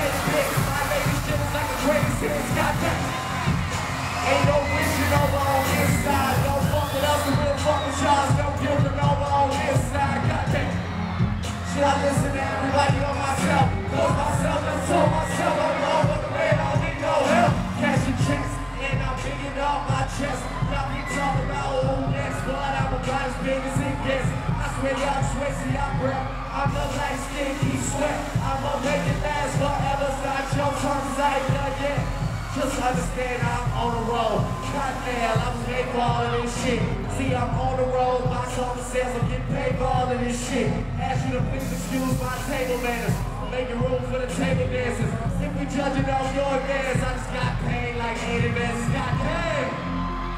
made it big. My lady shit is like the greatest hits. Goddamn. Ain't no reaching over on this side. No fucking up the real fucking shots. No giving over on this side. Goddamn. Should I listen to everybody on myself? Close myself and told myself I'm over the man. I don't need no help. Cashing checks and I'm bigging up my chest. Now we talking about who next, but I'm about as big as it gets. I swear y'all Swayze, I'm breath. I'm the light skin, keep sweat. I'ma make it last forever. So I your terms I ain't done yet. Just understand I'm on the road. Goddamn, I'm made for all of this shit. See, I'm on the road, box office sales, I'm getting paid for all of this shit. Ask you to please excuse my table manners. I'm making room for the table dancers. If we judging on your advance, I just got paid like 8 advances. Goddamn.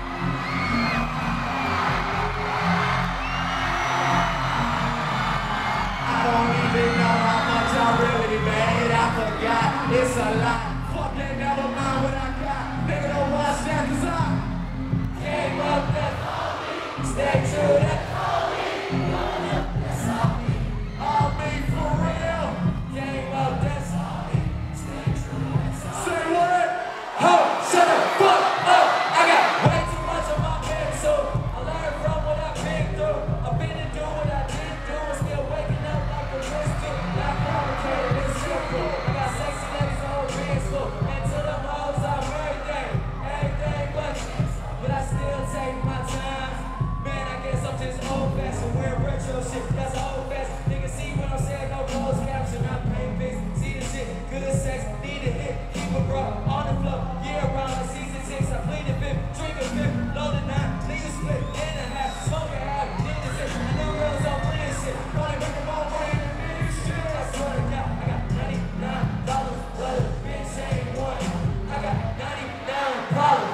I don't even know how much I really made. I forgot, it's a lot. Fuck that, never mind what I got. Nigga, don't watch that, 'cause I came up that stay true that that's all me. All me for real. Came up, that's all me. Stay true, that's all me. Say what? Ho, shut the fuck up. I got way too much on my bed, so I learned from what I've been through. I've been to do what I didn't do, and still waking up like a crystal. Not complicated, it's simple. I got sexy ladies on pencil, and to them hoes I'm everything but I still take my time. Man, I guess I'm just old-fashioned, wearing retro shit. That's old-fashioned. Niggas see what I'm saying, no closed caption. I'm paint fix, see the shit, good sex, need a hit, keep a bro on the floor. Year round, like season 6, I plead the fifth, drink a fifth, load a 9, niggas split in a half, smoke a half, need the shit. I know girls don't play shit, probably bring them all money in the big shit. I swear to God, I got $99, but a bitch ain't one. I got 99 problems.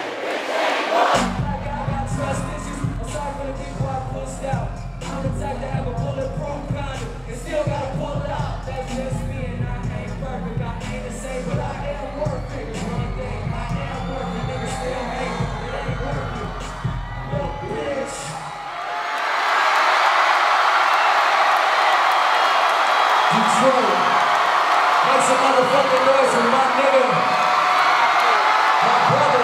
Trust issues, I'm sorry for the people I pushed out. I'm the type to have a bulletproof condom and still gotta pull it out. That's just me and I ain't perfect. I ain't the same, but I am worth it. One thing, I am worth it. Niggas still hate it, it ain't worth it. Little bitch. Detroit, make some motherfucking noise with my nigga, my brother.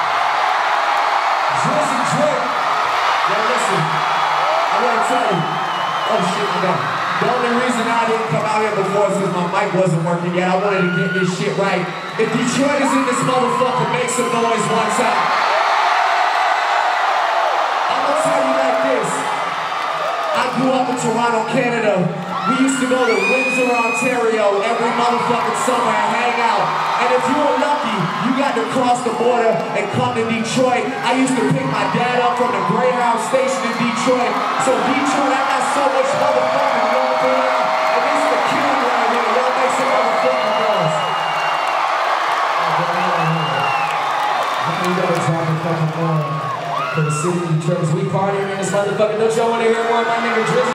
Drizzy Drake. Yo, listen, I want to tell you. Oh shit, my bad. The only reason I didn't come out here before is because my mic wasn't working yet. I wanted to get this shit right. If Detroit is in this motherfucker, make some noise one time. I'm gonna tell you like this. I grew up in Toronto, Canada. We used to go to Windsor, Ontario every motherfucking summer and hang out. And if you were lucky, you got to cross the border and come to Detroit. I used to pick my dad up from the Greyhound station in Detroit. So Detroit, I got so much motherfucking love for y'all. And this is the king right here. Y'all make some motherfucking noise. You gotta drop a fucking for the city of Detroit. We partying in this motherfucker. Don't y'all want to hear more of my nigga Drizzy?